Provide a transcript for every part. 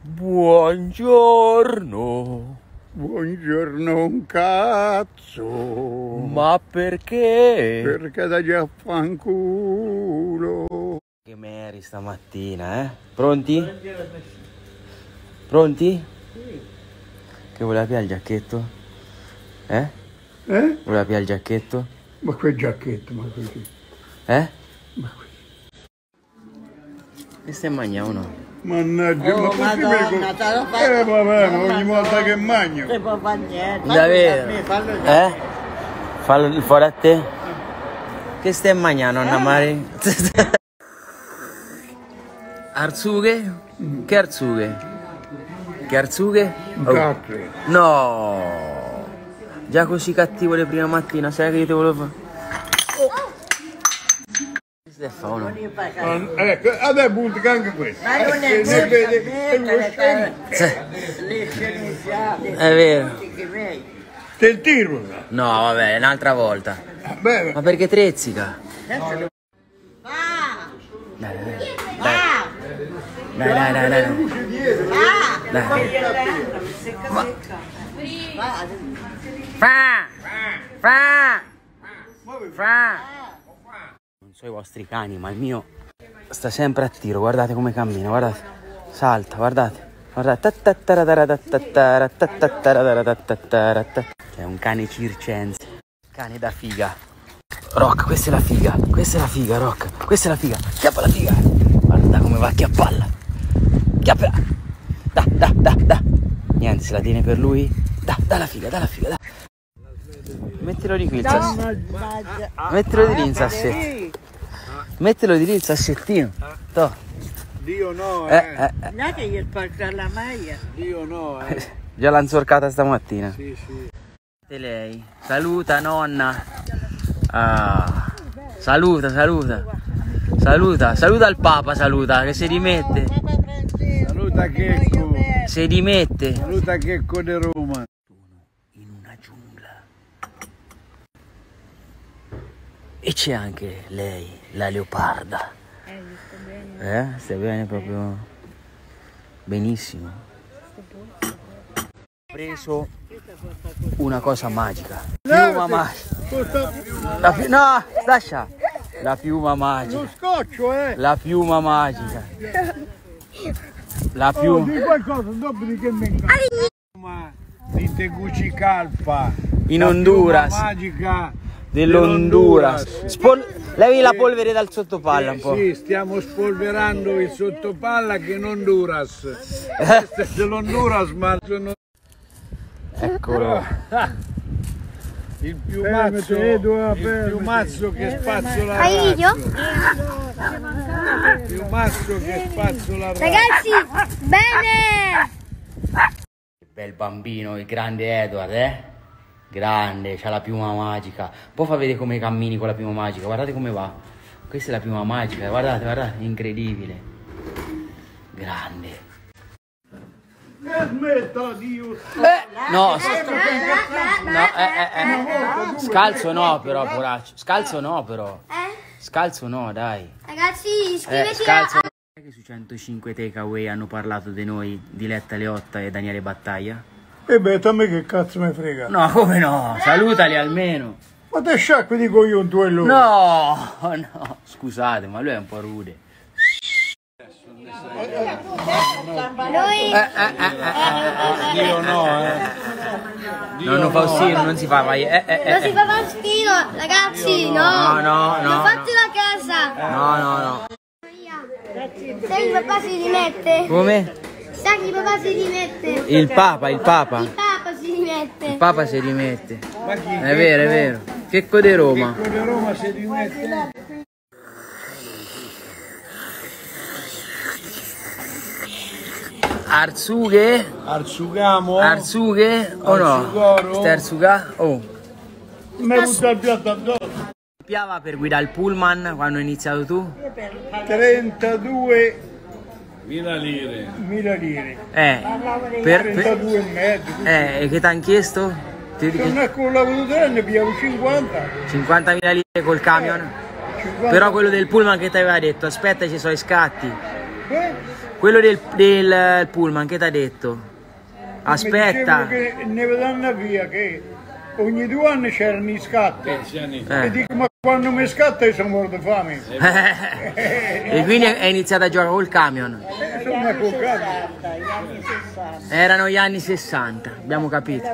Buongiorno. Buongiorno un cazzo. Ma perché? Perché da già fanculo. Che meri stamattina, eh? Pronti? Pronti? Sì. Che voleva piare il giacchetto? Eh? Voleva piare il giacchetto? Ma quel giacchetto, ma così. Eh? Ma così. Che stai mangiando o no? Mannaggia, Oh, ma Madonna, te lo fai? vabbè, ma ogni volta che mangio. Non può fare niente. Davvero? Fallo Fallo fuori a te? Che stai mangiando, nonna Mari? Arzughe? Che arzughe? Che arzughe? Un Oh. cazzo. No! Già così cattivo le prime mattina, sai che io te volevo fare? Che stai a fare, no? Ecco, adesso butta anche questo. Ma non è ne vede le sceneggiate. È vero. te il tiro. No, vabbè, un'altra volta. Beh, Ma perché trezzica? Va! Dai, dai, Va! dai, dai, dai, dai. Va! Fra! Fra! Fra! Non so i vostri cani, ma il mio sta sempre a tiro. Guardate come cammina, guardate. Salta, guardate. Guardate. È un cane circense. Cane da figa. Rock, questa è la figa. Questa è la figa, Rock. Questa è la figa. Chiappa la figa. Guarda come va a chiappalla. Chiappala. Da. Niente, se la tiene per lui. Da la figa, da. Mettilo di qui il sassettino. Mettilo di lì il sassettino. Mettilo di lì il sassettino. Toh. Dio no, Non è che gli porta la maglia. Dio no, Già l'ha insorcata stamattina. Sì, sì. E lei. Saluta nonna. Ah. Saluta il Papa, saluta, che si rimette. Saluta Checco. Si rimette. Saluta Checco di Roma. In una giungla. E c'è anche lei, la leoparda. Stai bene proprio. Benissimo. Ho preso una cosa magica. Piuma magica. No, lascia. La piuma magica. Lo scotcho, La piuma magica. La piuma. Di qualcosa, dopo di che mi incazzo. Di Tegucigalpa. In Honduras. La magica Dell'Honduras. Levi la polvere dal sottopalla un po'. Sì, stiamo spolverando il sottopalla che in Honduras. Questo è dell'Honduras, ma sono... Eccolo. Il piumazzo che spazzola il piumazzo che spazzola il Ragazzi, bene! Che bel bambino, il grande Edward, eh? Grande, c'ha la piuma magica. Poi fa vedere come cammini con la piuma magica. Guardate come va. Questa è la piuma magica, guardate, incredibile. Grande. Smetta, Dio! No, scalzo no però, poraccio. Scalzo no però. Scalzo no, dai. Ragazzi, iscrivetevi Scalzo. Che su 105 Takeaway hanno parlato di noi, Diletta Leotta e Daniele Battaglia? E beh, a me che cazzo mi frega? No, come no? Salutali almeno. Ma te sciacqui di cogliontuello? No, scusate, ma lui è un po' rude. noi. Dio no, Nonno Faustino non si fa mai. Non si fa Faustino, ragazzi, no. No. Non fate la casa. No. Sai che papà si rimette? Come? Sai che papà si rimette? Il Papa. Il Papa si rimette. Il Papa si rimette. Ma chi? È vero. Checco di Roma. Checco di Roma si rimette. Arzughe? Arzugamo? Arzughe o no? Arzugoro? Stai arzuga? Oh. Mi butta il piatto addosso. Ti piava per guidare il pullman quando hai iniziato tu? 32.000 lire. Per 32 e mezzo. E che ti hanno chiesto? Se non è con la voluta ne pigliavo 50. 50.000 lire col camion? 50. Però quello del pullman che ti aveva detto, aspetta ci sono i scatti. Quello del pullman, che ti ha detto? Aspetta. Mi dicevano che ne vedranno via, che ogni 2 anni c'erano i scatti. E dico, ma quando mi scatta io sono morto di fame. E quindi è iniziato a giocare col camion. Insomma, col camion. Gli anni 60. Erano gli anni 60, abbiamo capito.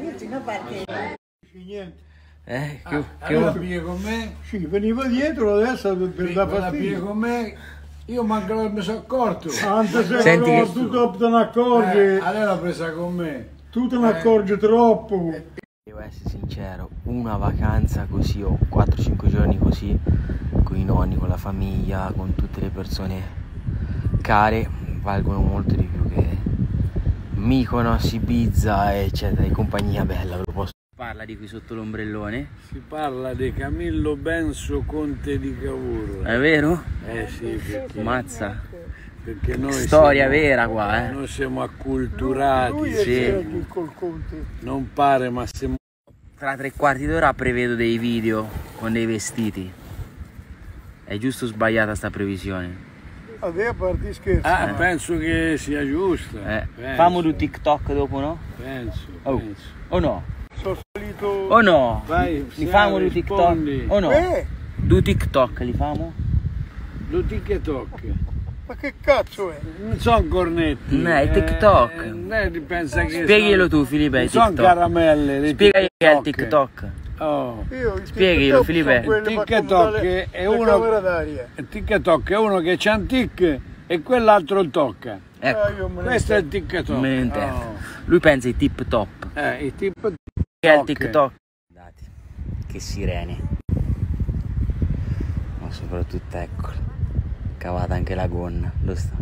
Niente. Allora piedi con me? Sì, veniva dietro, adesso per da fastidio. Con me, io manco non mi sono accorto. Anche se Senti no, che- tu te ne accorgi. Allora l'ha presa con me. Tu te ne accorgi troppo. Devo essere sincero, una vacanza così o 4-5 giorni così, con i nonni, con la famiglia, con tutte le persone care, valgono molto di più che Mykonos, Ibiza, eccetera, di compagnia bella, ve lo posso. Parla di qui sotto l'ombrellone, Si parla di Camillo Benso, conte di Cavour. è vero? Sì, Mazza, perché noi storia vera qua, noi siamo acculturati. Sì. Col conte. Non pare, ma siamo... Tra 3/4 d'ora prevedo dei video con dei vestiti. È giusto o sbagliata sta previsione? A te a parte scherzo. Penso che sia giusta. Famo du TikTok dopo, no? Penso, Oh. penso. O no? Sono salito... O no? Vai, Li famo du rispondi. TikTok? O no? Du TikTok li famo? Lo TikTok. Ma che cazzo è? Non sono cornetti. No, è TikTok. Pensa che Spieghilo tu, Filipe, il sono TikTok. caramelle. Spiegagli che è il TikTok. Oh. Io il Spieghilo, TikTok Filipe. sono quelli Il per TikTok comandare è le uno- camere d'aria. Il TikTok è uno che c'ha un tic e quell'altro il tocca. Ecco, Io me ne Questo è il TikTok. me ne intendo. Oh. Lui pensa ai tip top. Il tipo Che è il TikTok. Guardate, che sirene. Ma soprattutto eccolo. Cavata anche la gonna. Dove sta?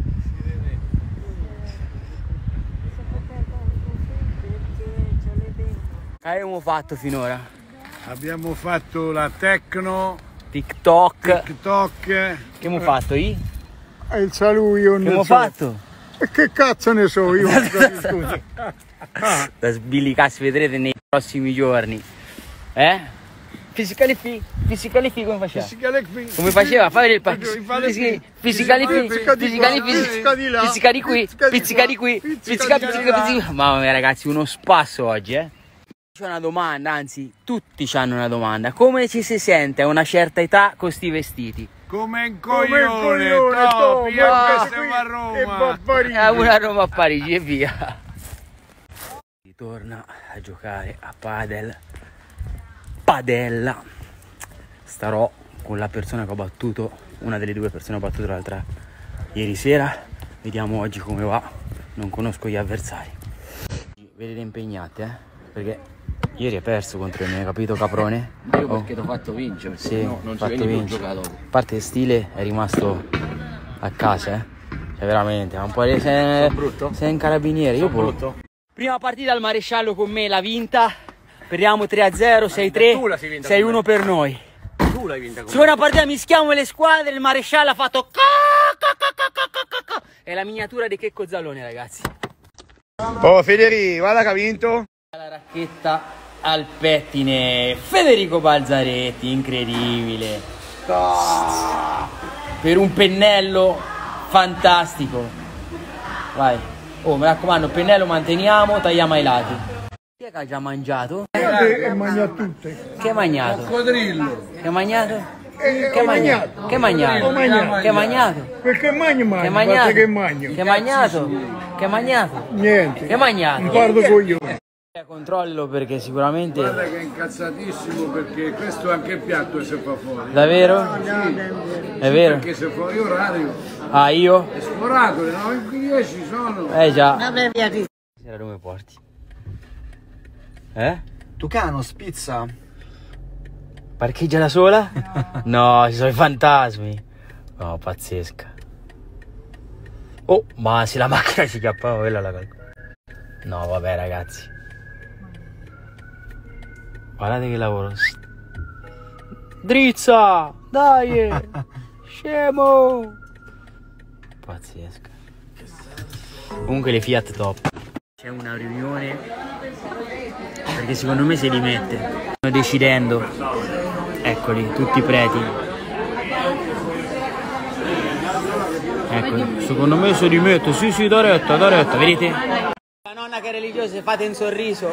Che abbiamo fatto finora? abbiamo fatto la Tecno, TikTok. TikTok. Che abbiamo fatto? Che E il saluto io non abbiamo so. fatto? E che cazzo ne so io? Scusi. Da sbilicarsi vedrete nei prossimi giorni. Physically fit come faceva? Come faceva? Fare il physically Pizzica di là, pizzica di qui, pizzica di qui, pizzica. Mamma mia ragazzi, uno spasso oggi, C'è una domanda, anzi, tutti hanno una domanda. Come ci si sente a una certa età con sti vestiti? Come un Come un coglione, coglione, Topi, Topi, siamo a e Roma. Barbari. Una a Roma a Parigi e via. Ritorna a giocare a padella. Starò con la persona che ho battuto, una delle 2 persone che ho battuto l'altra ieri sera. Vediamo oggi come va. Non conosco gli avversari. Vedete impegnati, perché ieri hai perso contro me, hai capito, caprone? Io perché ti ho fatto vincere, Sì, no, non ci fatto vieni più a vincere. giocare dopo. A parte il stile è rimasto a casa, Cioè veramente, ma un po' di... sei un carabiniere, io brutto. Prima partita al maresciallo con me, l'ha vinta. Perdiamo 3-0, 6-3, 6-1 per noi. Tu l'hai vinta con Seconda partita mischiamo le squadre, il maresciallo ha fatto è la miniatura di Checco Zalone, ragazzi. Oh Federico, guarda che ha vinto. La racchetta al pettine, Federico Balzaretti, incredibile. Per un pennello fantastico. Vai. Oh, mi raccomando, pennello manteniamo, tagliamo ai lati. Chi è che ha già mangiato? E mangia tutte. Che ha mangiato? Codrillo. Che ha mangiato? Che Che ha mangiato? Che ha mangiato? Che ha mangiato? Perché Che ha mangia, mangiato? che mangio. Che ha mangiato? Che ha mangiato? Niente. Che ha mangiato? Un pardo coglione. Controllo perché sicuramente... Guarda che è incazzatissimo perché questo è anche il piatto che si fa fuori. Davvero? È vero? Perché se fuori orario Ah, io? è sforato, le 9:10 sono. Già. Vabbè, via di... Sera dove porti? Tucano, spizza. Parcheggia da sola? No, ci sono i fantasmi. No, pazzesca. Oh, ma se la macchina si chiappava, quella la calco. No, vabbè ragazzi. Guardate che lavoro. Drizza! Dai! Scemo! Pazzesca. Comunque le Fiat top. C'è una riunione perché secondo me se li mette. Stanno decidendo. Eccoli, tutti i preti. Ecco. Secondo me si rimette, sì, da retta, vedete? La nonna che è religiosa, fate un sorriso.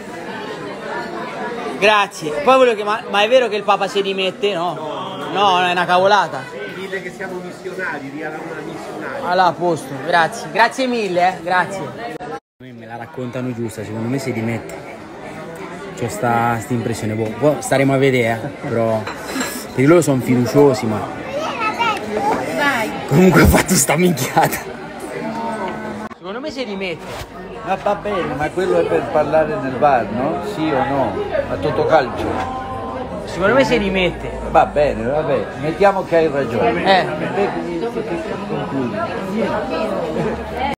Grazie. Poi volevo che, ma è vero che il Papa si rimette? No, no, è una cavolata. Dille che siamo missionari, diano una missionaria. Allora, a posto, grazie. Grazie mille, grazie. Me la raccontano giusta, secondo me si rimette. C'ho sta impressione, boh, staremo a vedere, però per loro sono fiduciosi, ma comunque ha fatto sta minchiata. Secondo me si rimette. Ma va bene, ma quello è per parlare nel bar, no? Sì o no? A Totocalcio. Secondo me si rimette. Va bene, mettiamo che hai ragione. Eh. Concludi.